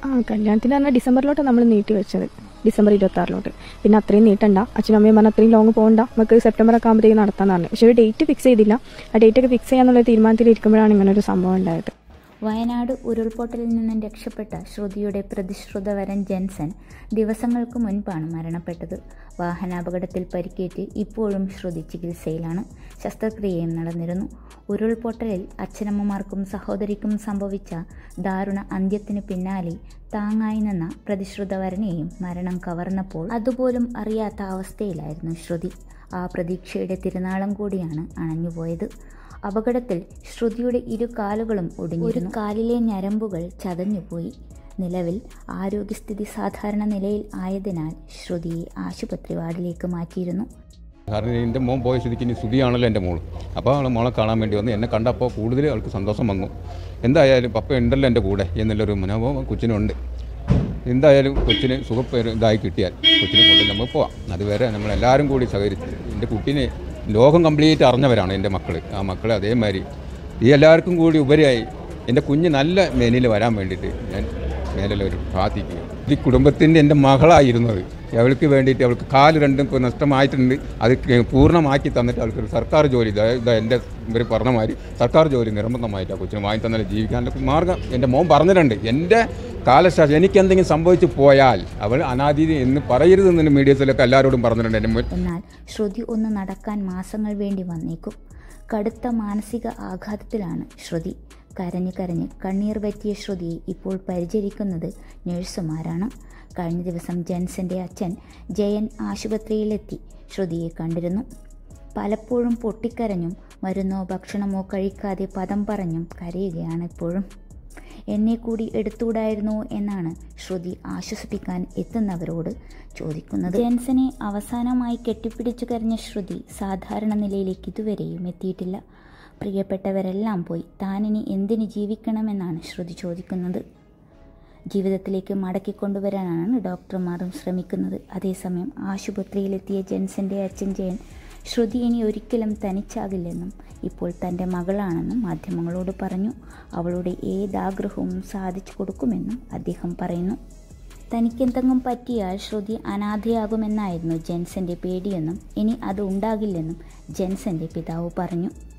കല്യാണത്തിന് പറഞ്ഞാൽ ഡിസംബറിലോട്ട് നമ്മൾ നീട്ടി വെച്ചത്, ഡിസംബർ 26 പിന്നെ അത്രയും നീട്ടണ്ട, അച്ഛനും അമ്മയും പറഞ്ഞാൽ അത്രയും ലോങ് പോകണ്ട, നമുക്ക് സെപ്റ്റംബർ ഒക്കെ ആകുമ്പോഴത്തേക്ക് നടത്താമെന്ന് പറഞ്ഞു. പക്ഷേ ഒരു ഡേറ്റ് ഫിക്സ് ചെയ്തില്ല. ആ ഡേറ്റ് ഒക്കെ ഫിക്സ് ചെയ്യാന്നുള്ള തീരുമാനത്തിൽ ഇരിക്കുമ്പോഴാണ് ഇങ്ങനെ ഒരു സംഭവം ഉണ്ടായത്. വയനാട് ഉരുൾപൊട്ടലിൽ നിന്നും രക്ഷപ്പെട്ട ശ്രുതിയുടെ പ്രതിശ്രുതവരൻ ജെൻസൺ ദിവസങ്ങൾക്ക് മുൻപാണ് മരണപ്പെട്ടത്. വാഹനാപകടത്തിൽ പരിക്കേറ്റ് ഇപ്പോഴും ശ്രുതി ചികിത്സയിലാണ്. ശസ്ത്രക്രിയയും നടന്നിരുന്നു. ഉരുൾപൊട്ടലിൽ അച്ഛനമ്മമാർക്കും സഹോദരിക്കും സംഭവിച്ച ദാരുണ അന്ത്യത്തിന് പിന്നാലെ താങ്ങായി നിന്ന പ്രതിശ്രുതവരനെയും മരണം കവർന്നപ്പോൾ അതുപോലും അറിയാത്ത അവസ്ഥയിലായിരുന്നു ശ്രുതി. ആ പ്രതീക്ഷയുടെ തിരുനാളം കൂടിയാണ് അണഞ്ഞുപോയത്. അപകടത്തിൽ ശ്രുതിയുടെ ഇരു കാലുകളും ഒടിഞ്ഞിരുന്നു. കാലിലെ ഞരമ്പുകൾ ചതഞ്ഞുപോയി. നിലവിൽ ആരോഗ്യസ്ഥിതി സാധാരണ നിലയിൽ ആയതിനാൽ ശ്രുതിയെ ആശുപത്രി വാർഡിലേക്ക് മാറ്റിയിരുന്നു. കാരണം എൻ്റെ മോൻ പോയ സ്ഥിതിക്ക് ഇനി ശ്രുതിയാണല്ലോ എൻ്റെ മോൾ. അപ്പോൾ അവൾ മോളെ കാണാൻ വേണ്ടി വന്ന് എന്നെ കണ്ടപ്പോൾ കൂടുതൽ അവൾക്ക് സന്തോഷം വന്നു. എന്തായാലും പപ്പ ഉണ്ടല്ലോ എൻ്റെ കൂടെ എന്നുള്ളൊരു മനോഭാവം കൊച്ചിനുണ്ട്. എന്തായാലും കൊച്ചിന് ഇതായി കിട്ടിയാൽ കൊച്ചിനെ കൊണ്ട് നമുക്ക് പോവാം. അതുവരെ നമ്മളെല്ലാവരും കൂടി സഹകരിച്ച് എൻ്റെ കുട്ടീനെ ലോകം കംപ്ലീറ്റ് അറിഞ്ഞവരാണ് എൻ്റെ മക്കൾ. ആ മക്കളെ അതേമാതിരി ഈ എല്ലാവർക്കും കൂടി ഉപരിയായി എൻ്റെ കുഞ്ഞ് നല്ല മേനിൽ വരാൻ വേണ്ടിയിട്ട് ഞാൻ മേലൊരു പ്രാർത്ഥിക്കുക. ഈ കുടുംബത്തിൻ്റെ എൻ്റെ മകളായിരുന്നത്. അവൾക്ക് വേണ്ടിയിട്ട് അവൾക്ക് കാല് രണ്ടും ഇപ്പോൾ നഷ്ടമായിട്ടുണ്ട്. അത് പൂർണ്ണമാക്കി തന്നിട്ട് അവൾക്കൊരു സർക്കാർ ജോലി, എൻ്റെ ഇവർ പറഞ്ഞ മാതിരി സർക്കാർ ജോലി നിർബന്ധമായിട്ട് ആ കൊച്ചിന് വാങ്ങി തന്നാലും ജീവിക്കാനുള്ള മാർഗ്ഗം എൻ്റെ മോൻ പറഞ്ഞിട്ടുണ്ട്. എൻ്റെ കാലശാസ്ത്രം എനിക്കെന്തെങ്കിലും സംഭവിച്ചു പോയാൽ അവൾ അനാഥി എന്ന് പറയരുതെന്ന് മീഡിയസിലൊക്കെ എല്ലാവരോടും പറഞ്ഞിട്ടുണ്ട്. എന്നാൽ ശ്രുതി ഒന്ന് നടക്കാൻ മാസങ്ങൾ വേണ്ടി വന്നേക്കും. കടുത്ത മാനസിക ആഘാതത്തിലാണ് ശ്രുതി. കരഞ്ഞ് കണ്ണീർ പറ്റിയ ശ്രുതിയെ ഇപ്പോൾ പരിചരിക്കുന്നത് നഴ്സുമാരാണ്. കഴിഞ്ഞ ദിവസം ജെൻസന്റെ അച്ഛൻ ജയൻ ആശുപത്രിയിലെത്തി ശ്രുതിയെ കണ്ടിരുന്നു. പലപ്പോഴും പൊട്ടിക്കരഞ്ഞും മരുന്നോ ഭക്ഷണമോ കഴിക്കാതെ പദം പറഞ്ഞും കരയുകയാണ് ഇപ്പോഴും. എന്നെ കൂടി എടുത്തുകൂടായിരുന്നോ എന്നാണ് ശ്രുതി ആശ്വസിപ്പിക്കാൻ എത്തുന്നവരോട് ചോദിക്കുന്നത്. ജെൻസനെ അവസാനമായി കെട്ടിപ്പിടിച്ചു കരഞ്ഞ ശ്രുതി സാധാരണ നിലയിലേക്ക് ഇതുവരെയും എത്തിയിട്ടില്ല. പ്രിയപ്പെട്ടവരെല്ലാം പോയി, താനിനി എന്തിന് ജീവിക്കണമെന്നാണ് ശ്രുതി ചോദിക്കുന്നത്. ജീവിതത്തിലേക്ക് മടക്കിക്കൊണ്ടുവരാനാണ് ഡോക്ടർമാരും ശ്രമിക്കുന്നത്. അതേസമയം ആശുപത്രിയിലെത്തിയ ജെൻസന്റെ അച്ഛൻ ജയൻ ശ്രുതി ഇനി ഒരിക്കലും തനിച്ചാകില്ലെന്നും ഇപ്പോൾ തൻ്റെ മകളാണെന്നും മാധ്യമങ്ങളോട് പറഞ്ഞു. അവളുടെ ഏതാഗ്രഹവും സാധിച്ചു കൊടുക്കുമെന്നും അദ്ദേഹം പറയുന്നു. തനിക്കെന്തെങ്കിലും പറ്റിയാൽ ശ്രുതി അനാഥയാകുമെന്നായിരുന്നു ജെൻസന്റെ പേടിയെന്നും ഇനി അത് ഉണ്ടാകില്ലെന്നും ജെൻസന്റെ പിതാവ് പറഞ്ഞു.